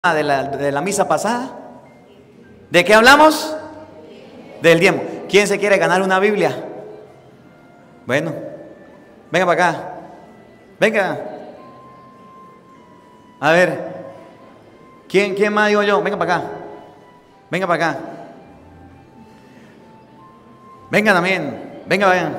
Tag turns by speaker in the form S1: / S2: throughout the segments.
S1: de la misa pasada. ¿De qué hablamos? Del diezmo. ¿Quién se quiere ganar una Biblia? Bueno, venga para acá. Venga. A ver. ¿Quién más digo yo? Venga para acá. Venga para acá. Venga también. Venga, vayan.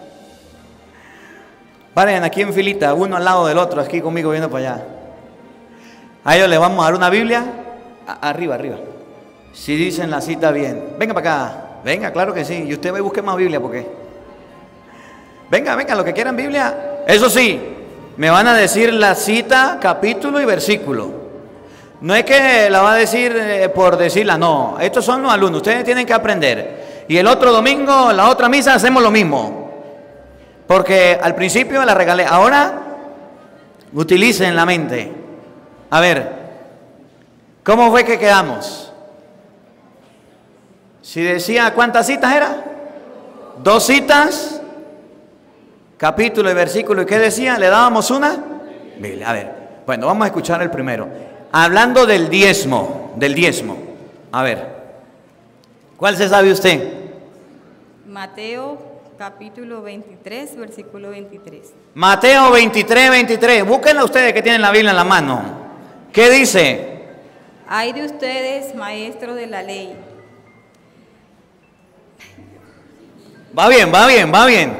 S1: Paren aquí en filita, uno al lado del otro, aquí conmigo viendo para allá. A ellos les vamos a dar una Biblia. Arriba. Si dicen la cita bien. Venga para acá. Venga, claro que sí. Y usted va y busque más Biblia, ¿por qué? Venga, lo que quieran Biblia. Eso sí, me van a decir la cita, capítulo y versículo. No es que la va a decir por decirla, no. Estos son los alumnos, ustedes tienen que aprender. Y el otro domingo, la otra misa, hacemos lo mismo. Porque al principio la regalé. Ahora, utilicen la mente. A ver, ¿cómo fue que quedamos? Si decía, ¿cuántas citas era? 2 citas, capítulo y versículo. ¿Y qué decía? ¿Le dábamos una? Biblia. A ver, bueno, vamos a escuchar el primero. Hablando del diezmo, A ver, ¿cuál se sabe usted?
S2: Mateo capítulo 23, versículo 23.
S1: Mateo 23. Búsquenla ustedes que tienen la Biblia en la mano. ¿Qué dice?
S2: Ay de ustedes, maestros de la ley.
S1: Va bien.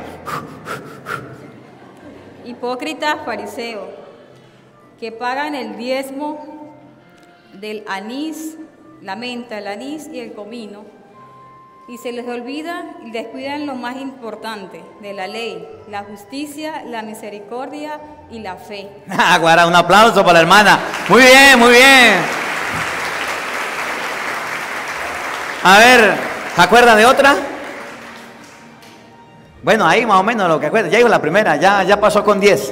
S2: Hipócritas fariseos, que pagan el diezmo del anís, la menta, el anís y el comino, y se les olvida y descuidan lo más importante de la ley, la justicia, la misericordia y la fe.
S1: Guara, un aplauso para la hermana. Muy bien. A ver, ¿se acuerda de otra? Bueno, ahí más o menos lo que acuerda. Ya dijo la primera, ya pasó con 10.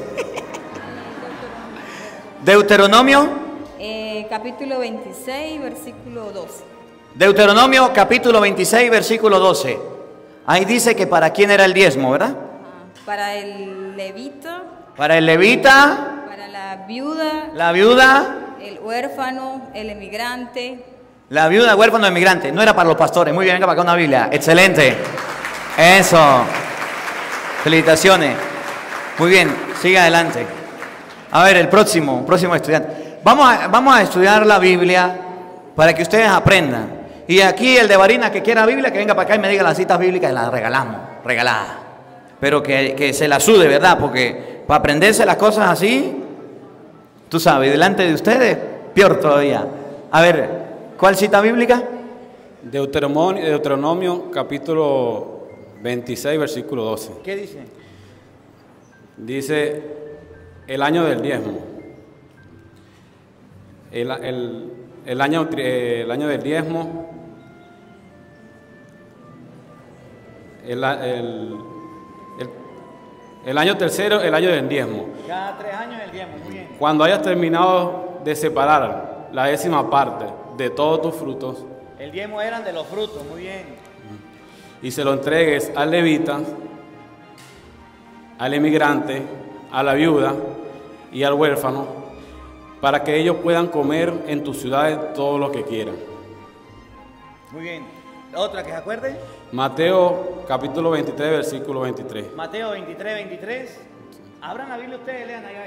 S1: Deuteronomio.
S2: Capítulo 26, versículo 12.
S1: Deuteronomio capítulo 26, versículo 12. Ahí dice que para quién era el diezmo, ¿verdad?
S2: Para el levita.
S1: Para el levita.
S2: Para la viuda.
S1: La viuda.
S2: El huérfano, el emigrante.
S1: La viuda, el huérfano, el emigrante. No era para los pastores. Muy bien, venga para acá una Biblia. Excelente. Eso. Felicitaciones. Muy bien, siga adelante. A ver, el próximo estudiante. Vamos a estudiar la Biblia para que ustedes aprendan. Y aquí el de Barina que quiera Biblia, que venga para acá y me diga las citas bíblicas y las regalamos, regalada. Pero que se la sude, ¿verdad? Porque para aprenderse las cosas así, tú sabes, delante de ustedes, peor todavía. A ver, ¿cuál cita bíblica?
S3: Deuteronomio capítulo 26, versículo 12.
S1: ¿Qué dice?
S3: Dice, el año del diezmo. El año del diezmo, el año tercero, el año del diezmo.
S1: Cada 3 años el diezmo, muy bien.
S3: Cuando hayas terminado de separar la 10ª parte de todos tus frutos.
S1: El diezmo eran de los frutos, muy bien.
S3: Y se lo entregues al levita, al emigrante, a la viuda y al huérfano, para que ellos puedan comer en tus ciudades todo lo que quieran.
S1: Muy bien. ¿Otra que se acuerde?
S3: Mateo capítulo 23, versículo 23.
S1: Mateo 23. Abran la Biblia ustedes, lean ahí.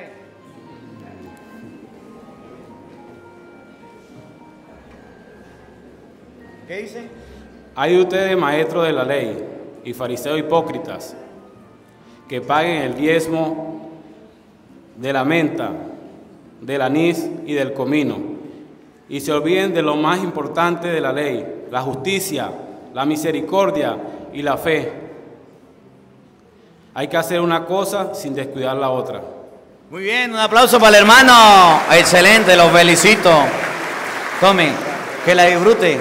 S1: ¿Qué dice?
S3: Hay de ustedes, maestros de la ley y fariseos hipócritas, que paguen el diezmo de la menta, del anís y del comino, y se olviden de lo más importante de la ley, la justicia, la misericordia y la fe. Hay que hacer una cosa sin descuidar la otra.
S1: Muy bien, un aplauso para el hermano. Excelente, los felicito. Tome, que la disfrute.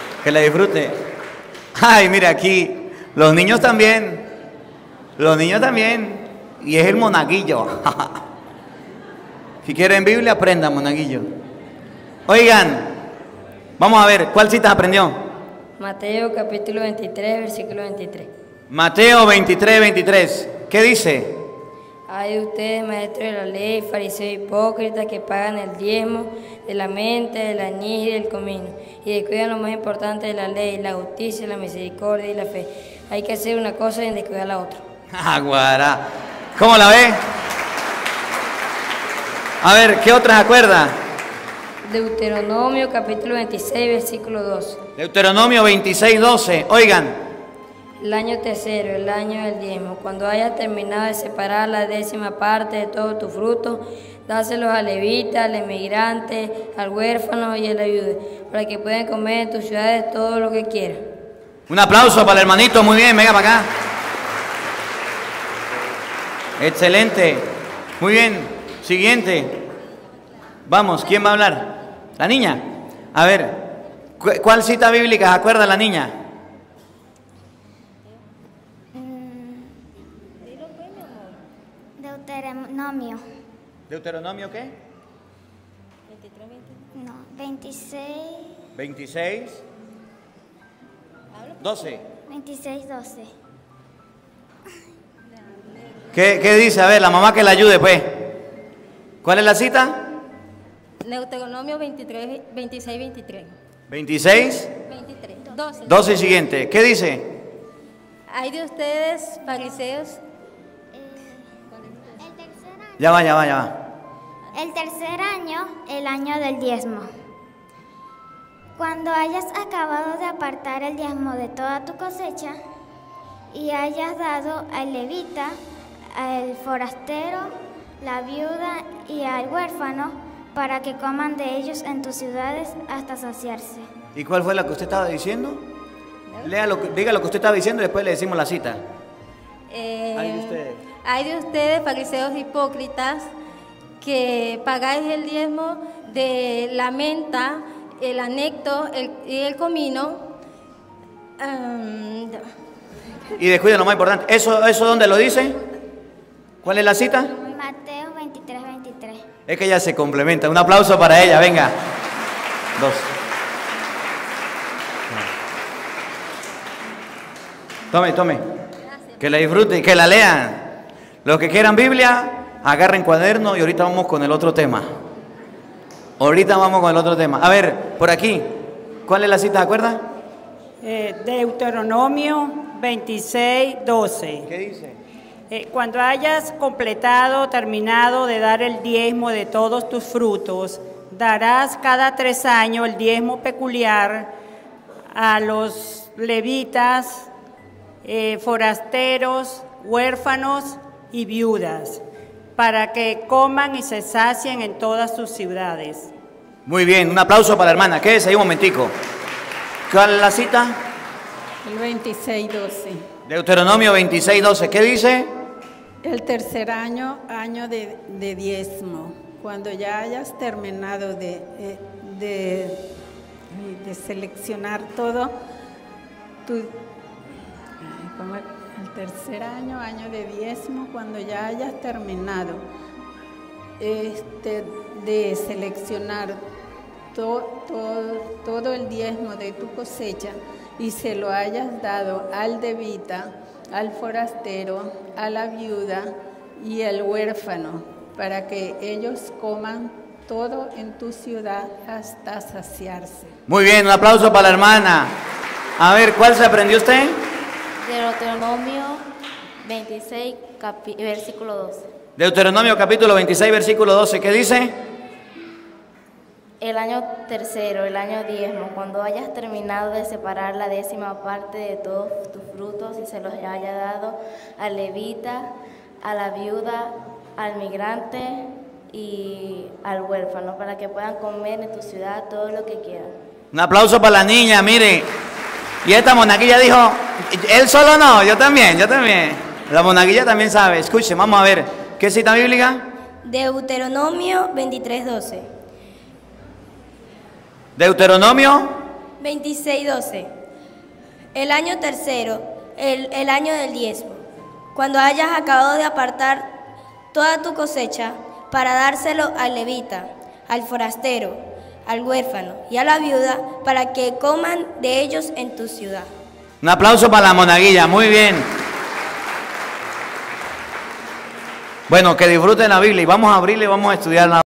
S1: Ay, mira aquí, los niños también. Y es el monaguillo. Si quieren Biblia, aprendan, monaguillo. Oigan, vamos a ver, ¿cuál cita aprendió?
S4: Mateo capítulo 23, versículo 23.
S1: Mateo 23. ¿Qué dice?
S4: Hay de ustedes, maestros de la ley, fariseos hipócritas, que pagan el diezmo de la menta, del anís y del comino, y descuidan lo más importante de la ley, la justicia, la misericordia y la fe. Hay que hacer una cosa y descuidar la otra.
S1: Aguará. ¿Cómo la ve? A ver, ¿qué otras acuerda?
S4: Deuteronomio capítulo 26, versículo 12.
S1: Deuteronomio 26, 12. Oigan.
S4: El año tercero, el año del diezmo, cuando hayas terminado de separar la 10ª parte de todo tu fruto, dáselos al levita, al emigrante, al huérfano y a la viuda, para que puedan comer en tus ciudades todo lo que quieran.
S1: Un aplauso para el hermanito, muy bien, venga para acá. Excelente, muy bien. Siguiente. Vamos, ¿quién va a hablar? ¿La niña? A ver, ¿cuál cita bíblica se acuerda la niña?
S5: Deuteronomio.
S1: ¿Deuteronomio qué?
S5: 26.
S1: 26. 12.
S5: 26, 12.
S1: ¿Qué dice? A ver, la mamá que la ayude, pues. ¿Cuál es la cita?
S2: Deuteronomio 26, 23.
S1: 26.
S2: 23. 12.
S1: 12 y siguiente. ¿Qué dice?
S2: Hay de ustedes, fariseos.
S5: El tercer año.
S1: Ya va.
S5: El tercer año, el año del diezmo. Cuando hayas acabado de apartar el diezmo de toda tu cosecha y hayas dado al levita, al forastero, la viuda y al huérfano, para que coman de ellos en tus ciudades hasta saciarse.
S1: ¿Y cuál fue la que usted estaba diciendo? Diga lo que usted estaba diciendo y después le decimos la cita.
S2: Hay de ustedes, fariseos hipócritas, que pagáis el diezmo de la menta, el anecto y el comino.
S1: Y descuiden lo más importante. ¿Eso dónde lo dice? ¿Cuál es la cita?
S5: Mateo 23, 23.
S1: Es que ella se complementa. Un aplauso para ella, venga. 2. Tome. Que la disfruten, que la lean. Los que quieran Biblia, agarren cuaderno y ahorita vamos con el otro tema. A ver, por aquí. ¿Cuál es la cita, de acuerdo?
S6: Deuteronomio 26, 12.
S1: ¿Qué dice?
S6: Cuando hayas terminado de dar el diezmo de todos tus frutos, darás cada 3 años el diezmo peculiar a los levitas, forasteros, huérfanos y viudas, para que coman y se sacien en todas sus ciudades.
S1: Muy bien, un aplauso para la hermana. Quédese ahí un momentico. ¿Cuál es la cita?
S7: El 26, 12.
S1: Deuteronomio 26, 12. ¿Qué dice?
S7: El tercer año, año de diezmo. Cuando ya hayas terminado de seleccionar todo, el tercer año, año de diezmo, cuando ya hayas terminado de seleccionar todo el diezmo de tu cosecha y se lo hayas dado al levita, al forastero, a la viuda y al huérfano, para que ellos coman todo en tu ciudad hasta saciarse.
S1: Muy bien, un aplauso para la hermana. A ver, ¿cuál se aprendió usted?
S8: Deuteronomio 26, versículo 12.
S1: Deuteronomio capítulo 26, versículo 12. ¿Qué dice?
S8: El año tercero, el año diezmo, cuando hayas terminado de separar la 10ª parte de todos tus frutos y se los haya dado al levita, a la viuda, al migrante y al huérfano, para que puedan comer en tu ciudad todo lo que quieran.
S1: Un aplauso para la niña, mire. Y esta monaguilla dijo, él solo no, yo también. La monaguilla también sabe. Escuchen, vamos a ver. ¿Qué cita bíblica?
S9: Deuteronomio 23, 12.
S1: Deuteronomio
S9: 26, 12. El año tercero, el año del diezmo. Cuando hayas acabado de apartar toda tu cosecha para dárselo al levita, al forastero, al huérfano y a la viuda, para que coman de ellos en tu ciudad.
S1: Un aplauso para la monaguilla, muy bien. Bueno, que disfruten la Biblia y vamos a abrirle y vamos a estudiar la